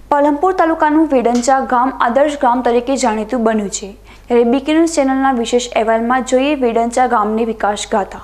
પાલનપુર તાલુકાનું વેડંચા ગામ આદર્શ ગામ તરીકે જાણીતું બન્યું છે। ત્યારે બીકે ન્યૂઝ ચેનલના વિશેષ અહેવાલમાં જોઈએ વેડંચા ગામની વિકાસ ગાથા।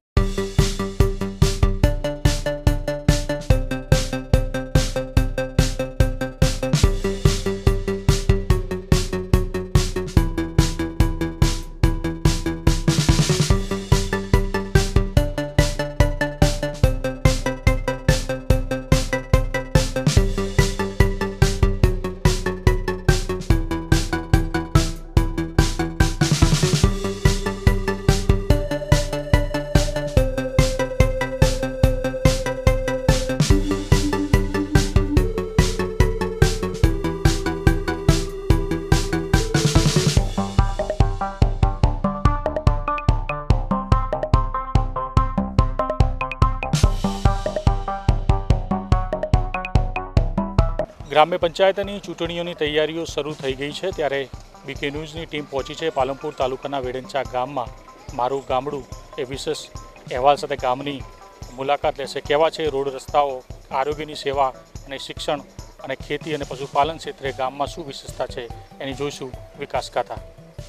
ગ્રામ્ય પંચાયતની ચૂંટણીઓની તૈયારીઓ શરૂ થઈ ગઈ છે ત્યારે બીકે ન્યૂઝની ટીમ પહોંચી છે પાલનપુર તાલુકાના વેડંચા ગામમાં। મારું ગામડું એ વિશેષ અહેવાલ સાથે ગામની મુલાકાત લેશે। કેવા છે રોડ રસ્તાઓ, આરોગ્યની સેવા અને શિક્ષણ અને ખેતી અને પશુપાલન ક્ષેત્રે ગામમાં શું વિશેષતા છે એની જોઈશું વિકાસ ગાથા।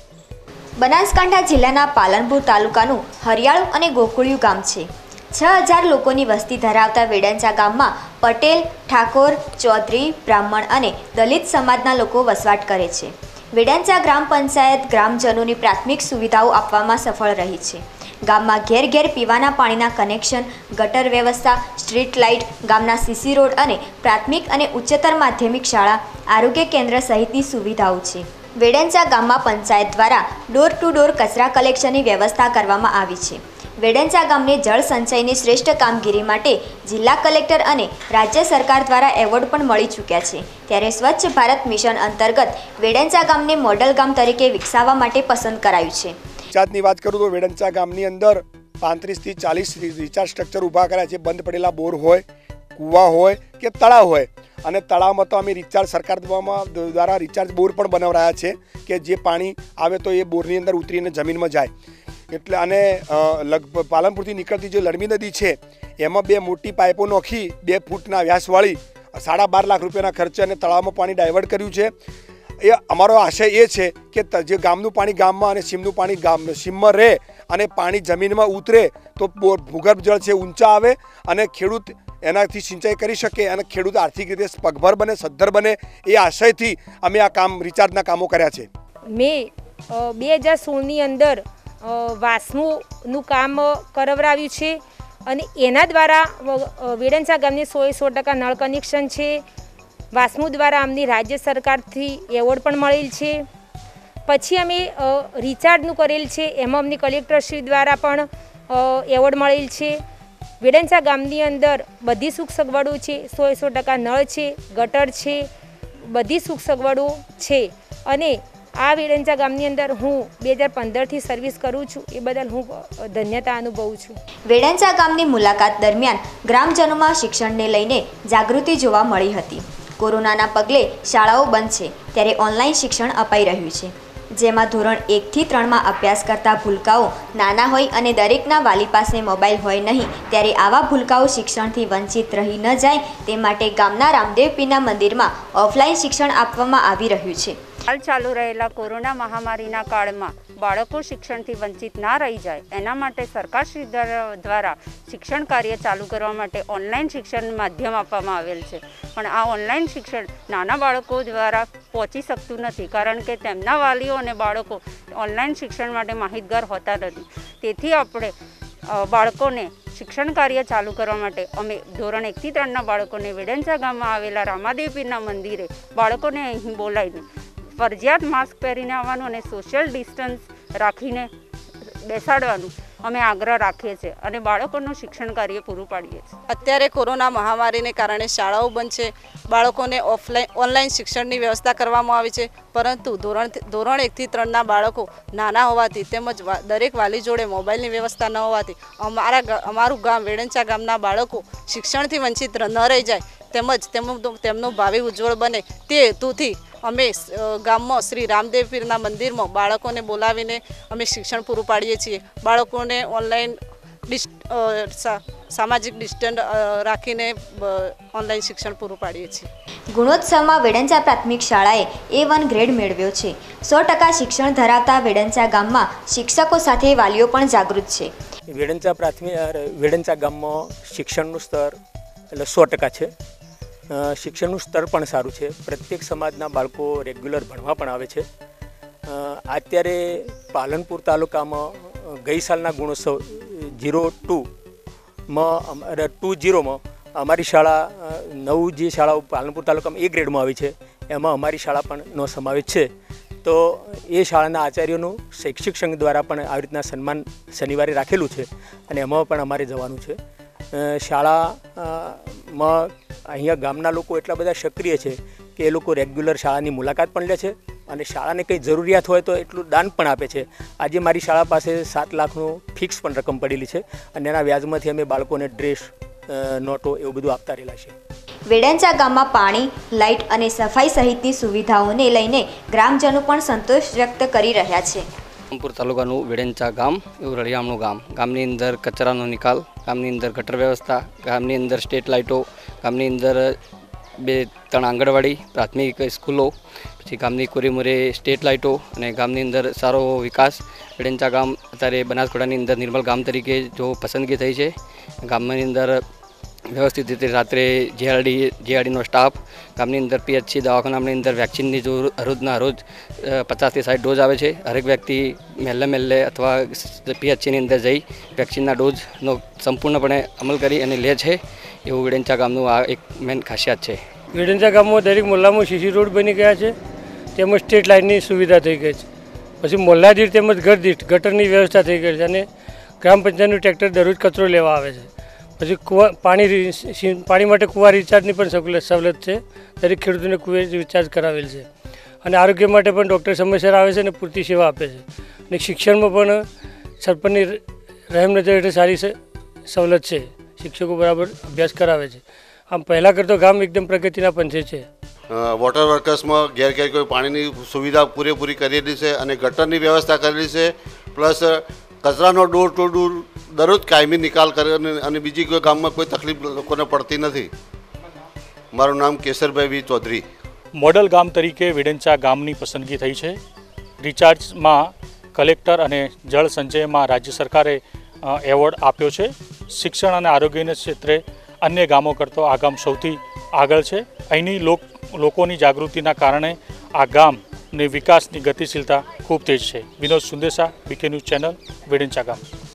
બનાસકાંઠા જિલ્લાના પાલનપુર તાલુકાનું હરિયાળું અને ગોકુળિયું ગામ છે। 6000 લોકોની વસ્તી ધરાવતા વેડંચા ગામમાં પટેલ, ઠાકોર, ચૌધરી, બ્રાહ્મણ અને દલિત સમાજના લોકો વસવાટ કરે છે। વેડંચા ગ્રામ પંચાયત ગ્રામજનોની પ્રાથમિક સુવિધાઓ આપવામાં સફળ રહી છે। ગામમાં ઘેર ઘેર પીવાના પાણીના કનેક્શન, ગટર વ્યવસ્થા, સ્ટ્રીટ લાઇટ, ગામના સીસી રોડ અને પ્રાથમિક અને ઉચ્ચતર માધ્યમિક શાળા, આરોગ્ય કેન્દ્ર સહિતની સુવિધાઓ છે। વેડંચા ગામમાં પંચાયત દ્વારા ડોર ટુ ડોર કચરા કલેક્શનની વ્યવસ્થા કરવામાં આવી છે। વેડંચા ગામને જળ સંચયની શ્રેષ્ઠ કામગીરી માટે જિલ્લા કલેક્ટર અને રાજ્ય સરકાર દ્વારા એવોર્ડ પણ મળી ચૂક્યા છે। ત્યારે સ્વચ્છ ભારત મિશન અંતર્ગત વેડંચા ગામને મોડલ ગામ તરીકે વિકસાવવા માટે પસંદ કરાયું છે। રિચાર્જની વાત કરું તો વેડંચા ગામની અંદર 35 થી 40 રિચાર્જ સ્ટ્રક્ચર ઊભા કર્યા છે। બંધ પડેલા બોર હોય, કૂવા હોય કે તળાવ હોય, અને તળાવમાં તો અમે રિચાર્જ સરકાર દ્વારા રિચાર્જ બોર પણ બનાવરાયા છે કે જે પાણી આવે તો એ બોરની અંદર ઉતરીને જમીનમાં જાય। એટલે અને લગભગ પાલનપુરથી નીકળતી જે લડમી નદી છે એમાં 2 મોટી પાઇપો નાખી 2 ફૂટના વ્યાસવાળી 12.5 લાખ રૂપિયાના ખર્ચે અને તળાવમાં પાણી ડાયવર્ટ કર્યું છે। એ અમારો આશય એ છે કે જે ગામનું પાણી ગામમાં અને સીમનું પાણી સીમમાં રહે અને પાણી જમીનમાં ઉતરે તો ભૂગર્ભ જળ છે ઊંચા આવે અને ખેડૂત એનાથી સિંચાઈ કરી શકે અને ખેડૂત આર્થિક રીતે પગભર બને, સદ્ધર બને, એ આશયથી અમે આ કામ રિચાર્જના કામો કર્યા છે। મેં 2016ની અંદર વાસ્મુનું કામ કરાવરાવ્યું છે અને એના દ્વારા વેડંચા ગામને 100% નળ કનેક્શન છે। વાસ્મુ દ્વારા અમને રાજ્ય સરકારથી એવોર્ડ પણ મળેલ છે। પછી અમે રિચાર્જનું કરેલ છે, એમાં અમને કલેક્ટરશ્રી દ્વારા પણ એવોર્ડ મળેલ છે। વેડંચા ગામની અંદર બધી સુખ સગવડો છે, 100% નળ છે, ગટર છે, બધી સુખ સગવડો છે। અને આ વેડંચા ગામની અંદર હું 2015થી સર્વિસ કરું છું, એ બદલ હું ધન્યતા અનુભવું છું। વેડંચા ગામની મુલાકાત દરમિયાન ગ્રામજનોમાં શિક્ષણને લઈને જાગૃતિ જોવા મળી હતી। કોરોનાના પગલે શાળાઓ બંધ છે ત્યારે ઓનલાઈન શિક્ષણ અપાઈ રહ્યું છે, જેમાં ધોરણ 1 થી 3માં અભ્યાસ કરતા ભૂલકાઓ નાના હોય અને દરેકના વાલી પાસે મોબાઈલ હોય નહીં, ત્યારે આવા ભૂલકાઓ શિક્ષણથી વંચિત રહી ન જાય તે માટે ગામના રામદેવ પીરના મંદિરમાં ઓફલાઈન શિક્ષણ આપવામાં આવી રહ્યું છે। હાલ ચાલુ રહેલા કોરોના મહામારીના કાળમાં બાળકો શિક્ષણથી વંચિત ના રહી જાય એના માટે સરકારશ્રી દ્વારા શિક્ષણ કાર્ય ચાલુ કરવા માટે ઓનલાઈન શિક્ષણ માધ્યમ આપવામાં આવેલ છે। પણ આ ઓનલાઈન શિક્ષણ નાના બાળકો દ્વારા પહોંચી શકતું નથી, કારણ કે તેમના વાલીઓ અને બાળકો ઓનલાઈન શિક્ષણ માટે માહિતગાર હોતા નથી। તેથી આપણે બાળકોને શિક્ષણ કાર્ય ચાલુ કરવા માટે અમે ધોરણ 1 થી 3ના બાળકોને વેડંચા ગામમાં આવેલા રામાદેવ પીરના મંદિરે બાળકોને અહીં બોલાવીને ફરજિયાત માસ્ક પહેરીને આવવાનું અને સોશિયલ ડિસ્ટન્સ રાખીને બેસાડવાનું અમે આગ્રહ રાખીએ છીએ અને બાળકોનું શિક્ષણ કાર્ય પૂરું પાડીએ છીએ। અત્યારે કોરોના મહામારીને કારણે શાળાઓ બંધ છે, બાળકોને ઓનલાઈન શિક્ષણની વ્યવસ્થા કરવામાં આવી છે, પરંતુ ધોરણ 1 થી 3ના બાળકો નાના હોવાથી તેમજ દરેક વાલી જોડે મોબાઈલની વ્યવસ્થા ન હોવાથી અમારું ગામ વેડંચા ગામના બાળકો શિક્ષણથી વંચિત ન રહી જાય તેમજ તેમનું ભાવિ ઉજ્જવળ બને તે હેતુથી અમે ગામમાં શ્રી રામદેવ પીરના મંદિરમાં બાળકોને બોલાવીને અમે શિક્ષણ પૂરું પાડીએ છીએ। બાળકોને ઓનલાઈન સામાજિક ડિસ્ટન્સ રાખીને ઓનલાઈન શિક્ષણ પૂરું પાડીએ છીએ. ગુણોત્સવમાં વેડંચા પ્રાથમિક શાળાએ A1 ગ્રેડ મેળવ્યો છે. 100% શિક્ષણ ધરાવતા વેડંચા ગામમાં શિક્ષકો સાથે વાલીઓ પણ જાગૃત છે. વેડંચા ગામમાં શિક્ષણનું સ્તર એટલે 100% છે. શિક્ષણનું સ્તર પણ સારું છે. પ્રત્યેક સમાજના બાળકો રેગ્યુલર ભણવા પણ આવે છે. અત્યારે પાલનપુર તાલુકામાં ગઈ સાલના ગુણોત્સવ 20 અમારી શાળા 9 જે શાળાઓ પાલનપુર તાલુકામાં A ગ્રેડમાં આવી છે એમાં અમારી શાળા પણ નો સમાવેશ છે. તો એ શાળાના આચાર્યોનું શૈક્ષિક સંઘ દ્વારા પણ આવી રીતના સન્માન શનિવારે રાખેલું છે અને એમાં પણ અમારે જવાનું છે. શાળામાં અહીંયા ગામના લોકો એટલા બધા સક્રિય છે કે એ લોકો રેગ્યુલર શાળાની મુલાકાત પણ લે છે અને શાળાને કંઈ જરૂરિયાત હોય તો એટલું દાન પણ આપે છે. આજે મારી શાળા પાસે 7 લાખનું ફિક્સ પણ રકમ પડેલી છે અને એના વ્યાજમાંથી અમે બાળકોને ડ્રેસ, નોટો એવું બધું આપતા રહેલા છે. વેડંચા ગામમાં પાણી, લાઇટ અને સફાઈ સહિતની સુવિધાઓને લઈને ગ્રામજનો પણ સંતોષ વ્યક્ત કરી રહ્યા છે. પાલનપુર તાલુકાનું વેડંચા ગામ એવું રળિયામણું ગામ. ગામની અંદર કચરાનો નિકાલ, ગામની અંદર ગટર વ્યવસ્થા, ગામની અંદર સ્ટ્રીટ લાઇટો, ગામની અંદર 2-3 આંગણવાડી, પ્રાથમિક સ્કૂલો, પછી ગામની કોરીમોરે સ્ટ્રીટ લાઇટો અને ગામની અંદર સારો વિકાસ. વેડંચા ગામ અત્યારે બનાસકાંઠાની અંદર નિર્મલ ગામ તરીકે જો પસંદગી થઈ છે. ગામની અંદર વ્યવસ્થિત રીતે રાત્રે જીઆરડીનો સ્ટાફ, ગામની અંદર PHC દવાખાનાની અંદર વેક્સિનની જો રોજના રોજ 50 થી 60 ડોઝ આવે છે. હરેક વ્યક્તિ મહેલે અથવા PHCની અંદર જઈ વેક્સિનના ડોઝનો સંપૂર્ણપણે અમલ કરી અને લે છે. એવું વેડંચા ગામનું આ એક મેન ખાસિયત છે. વેડંચા ગામમાં દરેક મોહલ્લામાં CC રોડ બની ગયા છે, તેમજ સ્ટ્રીટ લાઇટની સુવિધા થઈ ગઈ છે. પછી મોહલ્લા દીઠ તેમજ ઘર દીઠ ગટરની વ્યવસ્થા થઈ ગઈ છે અને ગ્રામ પંચાયતનું ટ્રેક્ટર દરરોજ કચરો લેવા આવે છે. પછી પાણી માટે કૂવા રિચાર્જની પણ સવલત છે. દરેક ખેડૂતોને કૂવે રિચાર્જ કરાવેલ છે અને આરોગ્ય માટે પણ ડૉક્ટર સમયસર આવે છે અને પૂરતી સેવા આપે છે. અને શિક્ષણમાં પણ સરપંચની રહેમ નજર હેઠળ સારી સવલત છે. શિક્ષકો બરાબર અભ્યાસ કરાવે છે. આમ પહેલાં કરતો ગામ એકદમ પ્રગતિના પંથે છે. વોટર વર્કર્સમાં ઘેર ઘેર કોઈ પાણીની સુવિધા પૂરેપૂરી કરેલી છે અને ગટરની વ્યવસ્થા કરેલી છે. પ્લસ કચરાનો ડોર ટુ ડોર દરરોજ કાયમી નિકાલ કરે અને બીજી કોઈ ગામમાં કોઈ તકલીફ લોકોને પડતી નથી. મારું નામ કેસરભાઈ V. ચૌધરી. મોડલ ગામ તરીકે વેડંચા ગામની પસંદગી થઈ છે. રિચાર્જમાં કલેક્ટર અને જળ સંચયમાં રાજ્ય સરકારે એવોર્ડ આપ્યો છે. શિક્ષણ અને આરોગ્યના ક્ષેત્રે અન્ય ગામો કરતો આ ગામ સૌથી આગળ છે. અહીંની લોકોની જાગૃતિના કારણે આ ગામની વિકાસની ગતિશીલતા ખૂબ તેજ છે. Vinod Sundesa, BK news channel, Vedancha ગામ.